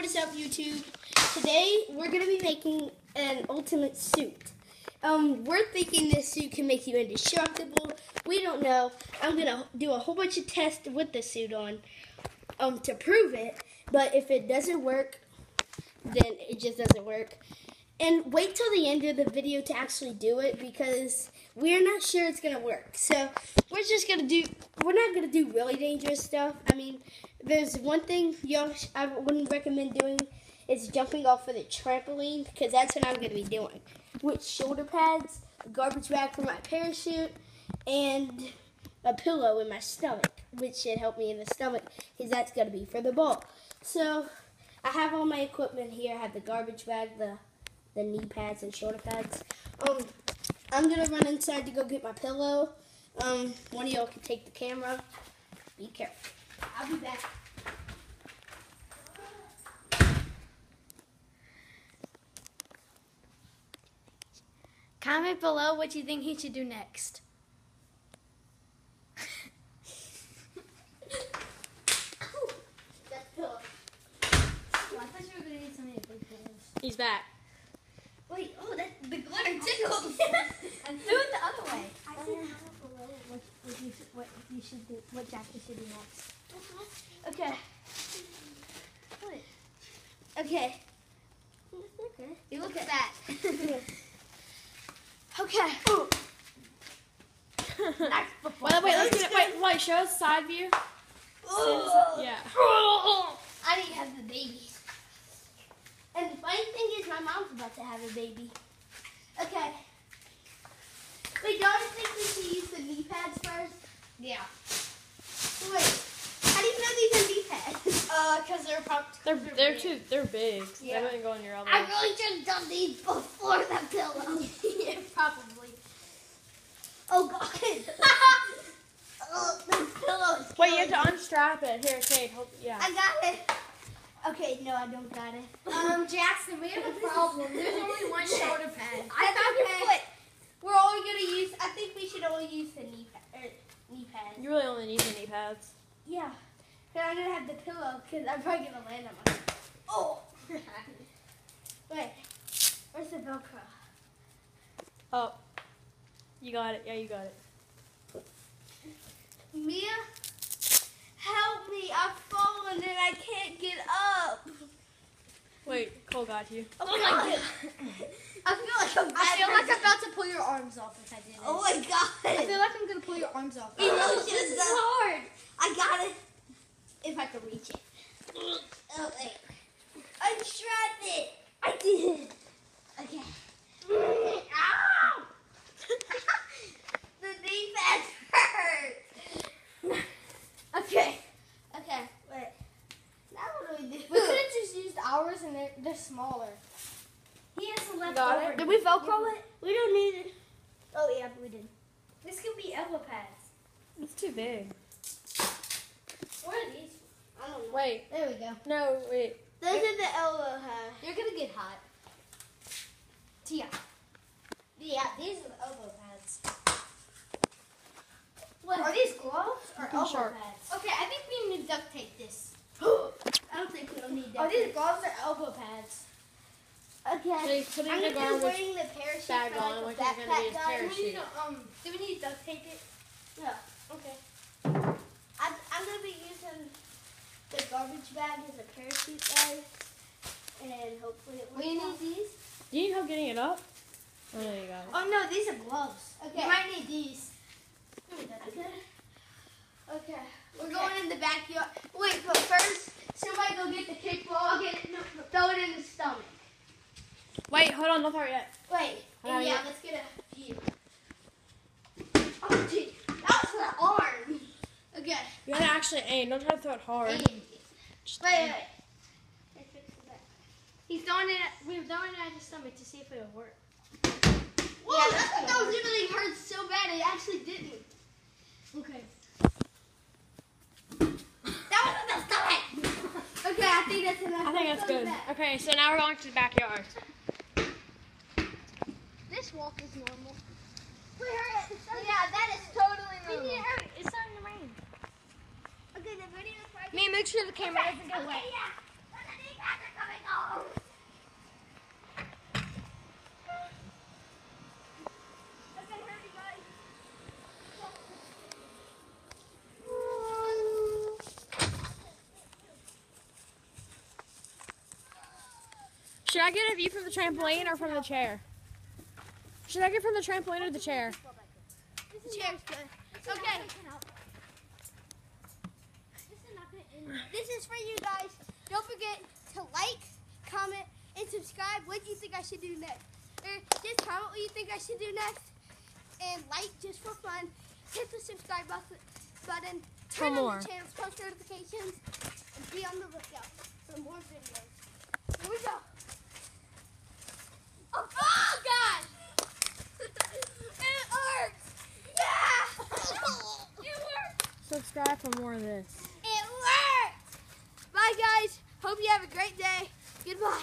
is up, YouTube? Today we're gonna be making an ultimate suit. We're thinking this suit can make you indestructible. We don't know. I'm gonna do a whole bunch of tests with the suit on, to prove it. But if it doesn't work, then it just doesn't work. And wait till the end of the video to actually do it because we're not sure it's gonna work. So we're not gonna do really dangerous stuff. I mean, there's one thing I wouldn't recommend doing is jumping off of the trampoline because that's what I'm gonna be doing. With shoulder pads, a garbage bag for my parachute, and a pillow in my stomach, which should help me in the stomach because that's gonna be for the ball. So I have all my equipment here. I have the garbage bag, the knee pads and shoulder pads. I'm gonna run inside to go get my pillow. One of y'all can take the camera. Be careful. I'll be back. Comment below what you think he should do next. That's the pillow. Well, I thought you were gonna need some of the big pillows. He's back. Wait, the glitter tickled. And threw it the other way. I said comment below what you should do, what Jackie should do next. Okay. What? Okay. Okay. You look at that. Okay. Wait, let's get it. Wait, show us side view. Yeah. I need to have the baby. And the funny thing is my mom's about to have a baby. Okay. Wait, don't you think we should use the knee pads first? Yeah. Wait, how do you know these are knee pads? Because They're big. Yeah. They wouldn't go on your elbow. I really should have done these before the pillow. yeah, probably. Oh, God. Oh, the pillow is Wait, you have killing to me. unstrap it. Here, Kate. Yeah. I got it. Okay, no, I don't got it. Jackson, we have a problem. There's only one shoulder pad. I found your foot. We're only gonna use. I think we should only use the knee pads. You really only need the knee pads. Yeah. But I'm gonna have the pillow because I'm probably gonna land on my. Oh. Wait. Where's the Velcro? Oh. You got it. Yeah, you got it. Mia, help me! I've fallen and I can't get up. Wait, Cole got you. Oh my God. I feel like I'm about to pull your arms off if I did it. Oh my God. I feel like I'm gonna pull your arms off. This is hard. I got it. If I can reach it. Oh wait. Unstrap it. I did. Okay. Ow! The knee pads hurt. Okay. Okay. Wait. Now what do we do? We could have just used ours and they're smaller. He has some left Got over. it? Did we Velcro it? We don't need it. Oh yeah, we did. This could be elbow pads. It's too big. What are these? I don't know. Wait. There we go. No, wait. Those are the elbow pads. You're gonna get hot. Tia. Yeah, these are the elbow pads. What are these gloves or Looking elbow sharp. pads? Okay, I think we need to duct tape this. I don't think we don't need Are duct these tape. gloves or elbow pads? Okay. Putting I'm the gonna be garbage wearing the parachute bag for on, like which a is gonna be backpack his guy. parachute. Do we need to duct tape it? Yeah. Okay. I'm gonna be using the garbage bag as a parachute bag, and hopefully it works. We out. need these. Do you need help getting it up? Oh, there you got it. Oh no, these are gloves. Okay. You might need these. Okay. Okay. We're going in the backyard. Wait, but first, somebody go get the kickball. Throw it in the stomach. Wait, hold on. Don't throw it yet. Wait. How Yeah, you- let's get a view. Oh, gee. That was an arm. Okay. You gotta actually aim. Don't try to throw it hard. Wait. We're throwing it at his stomach to see if it'll work. Whoa, I thought that was gonna hurt so bad. It actually didn't. Okay. That was in the stomach. Okay, I think that's enough. I think that's good. Okay, so now we're going to the backyard. This walk is normal. We heard it. Yeah, that is totally We normal. need to hurry. It's starting to rain. Okay, the video is right. Man, make sure the camera doesn't get wet. Yeah. Should I get a view from the trampoline or from the chair? Should I get from the trampoline or the chair? The chair's good. Okay. This is for you guys. Don't forget to like, comment, and subscribe. What do you think I should do next? Or just comment what you think I should do next. And like just for fun. Hit the subscribe button. Turn on the channel's post notifications. And be on the lookout for more videos. Here we go. Oh God! It works! Yeah! It worked! Subscribe for more of this. It worked! Bye guys. Hope you have a great day. Goodbye.